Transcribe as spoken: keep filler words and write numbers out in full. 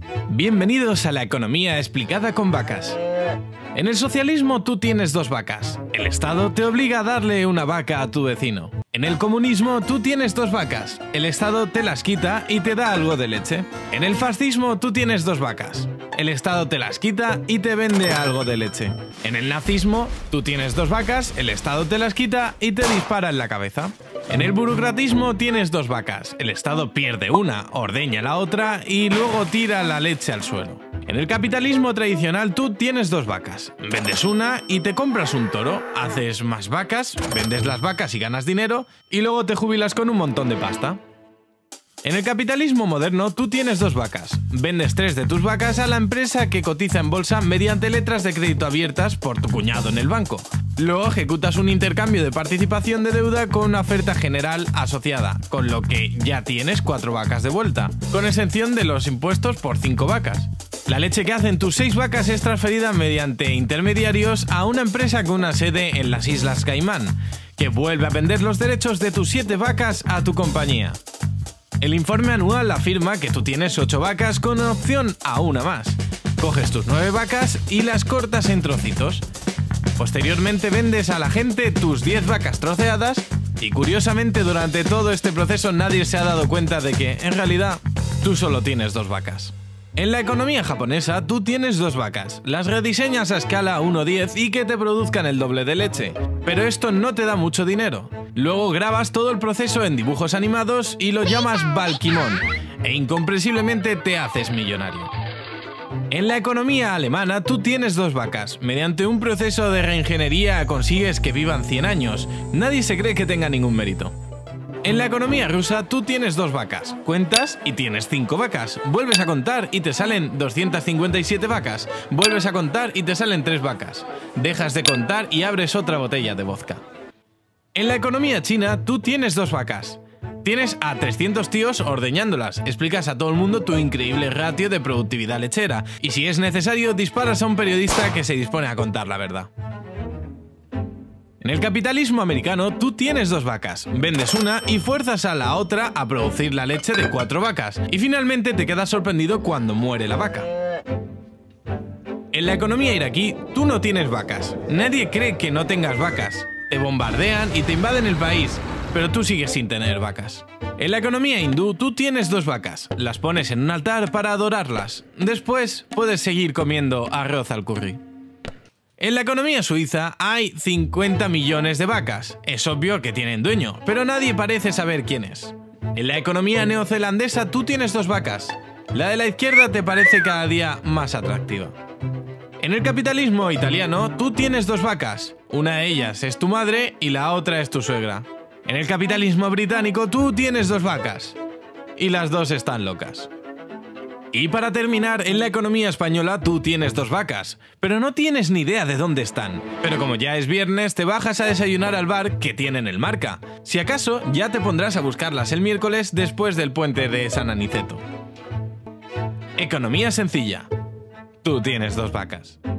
Bienvenidos a la economía explicada con vacas. En el socialismo tú tienes dos vacas. El Estado te obliga a darle una vaca a tu vecino. En el comunismo tú tienes dos vacas. El Estado te las quita y te da algo de leche. En el fascismo tú tienes dos vacas. El Estado te las quita y te vende algo de leche. En el nazismo tú tienes dos vacas, el Estado te las quita y te dispara en la cabeza. En el burocratismo tienes dos vacas. El Estado pierde una, ordeña la otra y luego tira la leche al suelo. En el capitalismo tradicional tú tienes dos vacas. Vendes una y te compras un toro. Haces más vacas, vendes las vacas y ganas dinero y luego te jubilas con un montón de pasta. En el capitalismo moderno tú tienes dos vacas. Vendes tres de tus vacas a la empresa que cotiza en bolsa mediante letras de crédito abiertas por tu cuñado en el banco. Luego ejecutas un intercambio de participación de deuda con una oferta general asociada, con lo que ya tienes cuatro vacas de vuelta, con exención de los impuestos por cinco vacas. La leche que hacen tus seis vacas es transferida mediante intermediarios a una empresa con una sede en las Islas Caimán, que vuelve a vender los derechos de tus siete vacas a tu compañía. El informe anual afirma que tú tienes ocho vacas con opción a una más. Coges tus nueve vacas y las cortas en trocitos. Posteriormente vendes a la gente tus diez vacas troceadas y curiosamente durante todo este proceso nadie se ha dado cuenta de que, en realidad, tú solo tienes dos vacas. En la economía japonesa, tú tienes dos vacas, las rediseñas a escala uno diez y que te produzcan el doble de leche, pero esto no te da mucho dinero. Luego grabas todo el proceso en dibujos animados y lo llamas Balkimon, e incomprensiblemente te haces millonario. En la economía alemana, tú tienes dos vacas. Mediante un proceso de reingeniería consigues que vivan cien años. Nadie se cree que tenga ningún mérito. En la economía rusa, tú tienes dos vacas. Cuentas y tienes cinco vacas. Vuelves a contar y te salen doscientas cincuenta y siete vacas. Vuelves a contar y te salen tres vacas. Dejas de contar y abres otra botella de vodka. En la economía china, tú tienes dos vacas. Tienes a trescientos tíos ordeñándolas, explicas a todo el mundo tu increíble ratio de productividad lechera y si es necesario disparas a un periodista que se dispone a contar la verdad. En el capitalismo americano, tú tienes dos vacas, vendes una y fuerzas a la otra a producir la leche de cuatro vacas y finalmente te quedas sorprendido cuando muere la vaca. En la economía iraquí, tú no tienes vacas, nadie cree que no tengas vacas. Te bombardean y te invaden el país, pero tú sigues sin tener vacas. En la economía hindú, tú tienes dos vacas, las pones en un altar para adorarlas. Después, puedes seguir comiendo arroz al curry. En la economía suiza hay cincuenta millones de vacas. Es obvio que tienen dueño, pero nadie parece saber quién es. En la economía neozelandesa, tú tienes dos vacas. La de la izquierda te parece cada día más atractiva. En el capitalismo italiano, tú tienes dos vacas. Una de ellas es tu madre y la otra es tu suegra. En el capitalismo británico, tú tienes dos vacas. Y las dos están locas. Y para terminar, en la economía española, tú tienes dos vacas. Pero no tienes ni idea de dónde están. Pero como ya es viernes, te bajas a desayunar al bar que tienen el Marca. Si acaso, ya te pondrás a buscarlas el miércoles después del puente de San Aniceto. Economía sencilla. Tú tienes dos vacas.